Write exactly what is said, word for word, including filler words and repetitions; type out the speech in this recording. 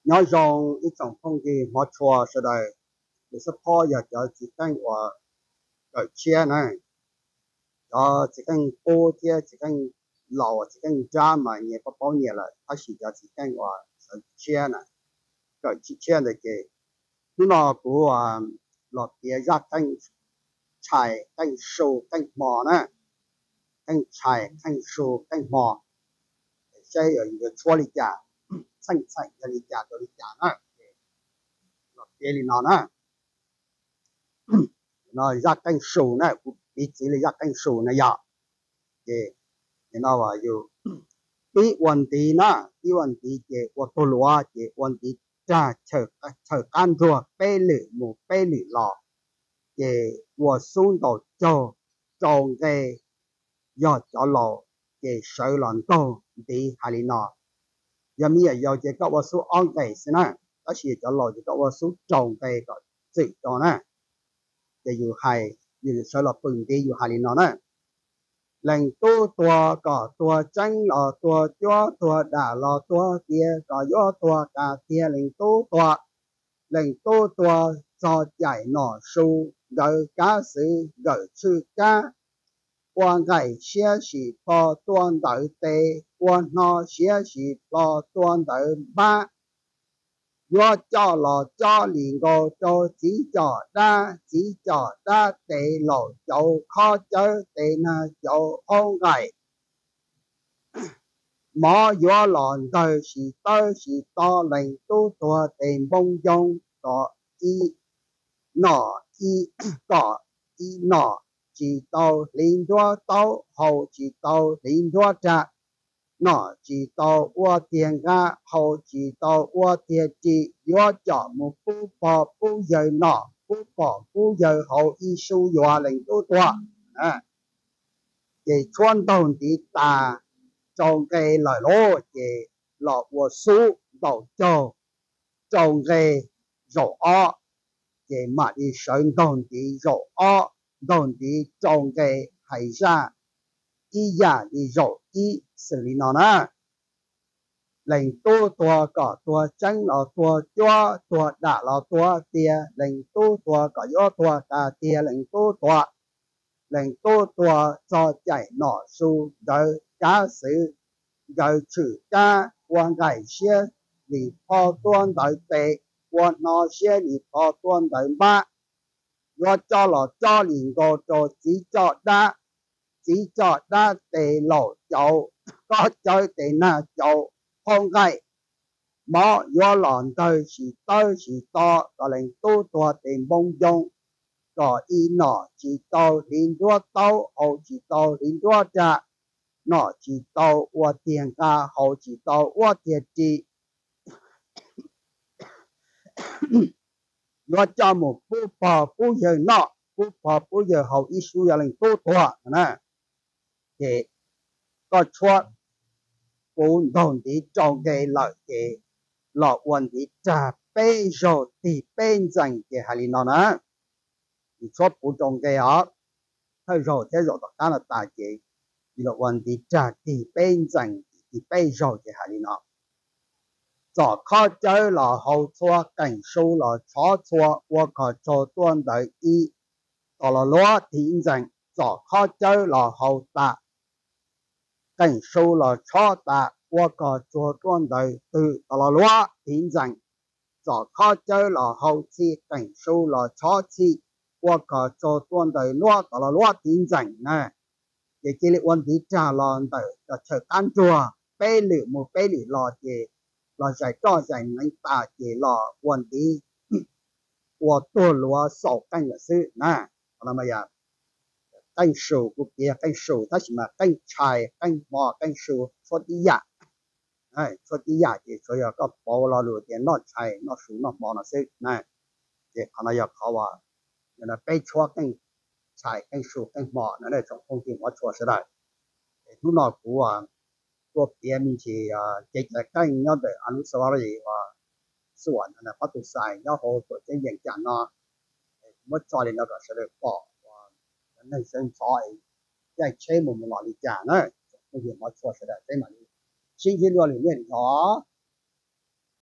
nhớ rằng ít trong phong thì họ chùa sẽ đây để support giờ cho chỉ cần và ở chia này cho chỉ cần cô chia chỉ cần lò chỉ cần ra mà nhẹ có bao nhiêu là他是叫chỉ cần và chia này cái chỉ chia này cái lúc nào cũng à lọt kia ra cần chạy cần sâu cần mò nè cần chạy cần sâu cần mò sẽ ở cái chỗ里家菜菜这里家这里家呢lọt kia里nào nè nó ra canh sầu này bị chỉ là ra canh sầu này ya thì nó vàoอยู่ที่วันที่นะที่วันที่เจวัตลัวเจวันที่จะเชิญเชิญกันทัวเปหรือหมู่เปหรือหลอเจวัวสุ่งต่อโจจงเกยอดจอหลอเจเสือหลังโตดีฮารินอยังมีอะไรเจก็ว่าสุ่งอังเกสินะก็คือจอหลอเจก็ว่าสุ่งจงเกก็สิจอนะจะอยู่ไฮอยู่เสือหลับปึงดีอยู่ฮารินอนะlệnh tu tua có tua tranh lò tua cho tua đà lò tua kia có gió tua cả kia lệnh tu tua lệnh tu tua cho giải nọ su gỡ cá sự gỡ sư cá quan ngày xia xì po tuan đợi tê quan nó xia xì po tuan đợi ba do cho lò cho liền go cho chỉ cho đa chỉ cho đa tệ lò dầu khó chơi tệ na dầu ông ngày mỏ do lòn đời chỉ tới chỉ to lệnh tu tua tiền bông dông có y nọ y có y nọ chỉ tàu liên đua tàu hậu chỉ tàu liên đua trả nó chỉ tàu qua tiền ga hậu chỉ tàu qua tiền chỉ do cho một phú bỏ phú giờ nó phú bỏ phú giờ hậu y su dọa lệnh tu tua à để chuyên đồng thì ta trong cái lời lô để lọ của su đầu châu trong cái rổ o để mà đi sơn đồng thì rổ o đồng thì trong cái hải ra y giả đi rổ y xử lý nó nè lệnh tu tua có tua tranh lò tua cho tua đã lò tua tia lệnh tu tua có gió tua cả tia lệnh tu tua lệnh tu tua cho chạy nọ su đời cá sự đời chữ cá quan ngày xưa vì phò tuân đời tệ quan nó xưa vì phò tuân đời ba do cho lò cho liền go cho chỉ cho đa chỉ cho đa tệ lò chậu có chơi tệ na chậu không ngày mỏ do lòn tới chỉ tới chỉ to có lệnh tu tua tiền bông dông có y nọ chỉ tàu liền đua tàu hậu chỉ tàu liền đua trả nọ chỉ tàu qua tiền ca hậu chỉ tàu qua tiền chỉ do cho một phú phò phú giờ nọ phú phò phú giờ hậu y su là lệnh tu tua nè thì có chuột bốn đồng thì trong cái lợi cái lọ quân thì trả bê rồi thì bên dành cái hà nó nè thì cho bốn trong cái đó thôi rồi thế rồi tất cả là tài cái thì lọ quân thì trả thì bên dành thì bê rồi cái hà nó cho khó chơi là hậu chua cảnh số là chó chua và có cho tuân đời y đó là lo thì dành cho khó chơi là hậu tạ cảnh số là cho ta qua có cho tuân đời từ đó là loa tiến rằng cho khó chơi là hậu chi cảnh số là cho chi qua có cho tuân đời loa đó là loa tiến rằng nè để chỉ là vấn đề trả lời đời là chờ can chùa bê lử một bê lử lò thì là giải cho giải anh ta chỉ là vấn đề của tôi loa sổ cảnh là sự nè là mà ya canh sầu của kia canh sầu它是嘛canh trái canh bò canh sầu cho đi ya ai cho đi ya thì cho ya có bò là rồi thì nó trái nó sầu nó bò nó sẽ này thì anh ấy bảoว่าlà bây cho canh trái canh sầu canh bò nó là trong công ty họ cho sẽ đấy lúc nào cũng àตัวเปียมีที่อ่าเจ๊จะใกล้ยอดอนุสาวรีย์ว่าสวนนะพัตุสายยอดโหตัวเจ๊ยังจันเนาะเมื่อจอดแล้วก็เสด็จป่อnên sinh sỏi cái chế một một loại giả nữa bây giờ mà cho sẽ đại cái mà sinh viên luôn liền đó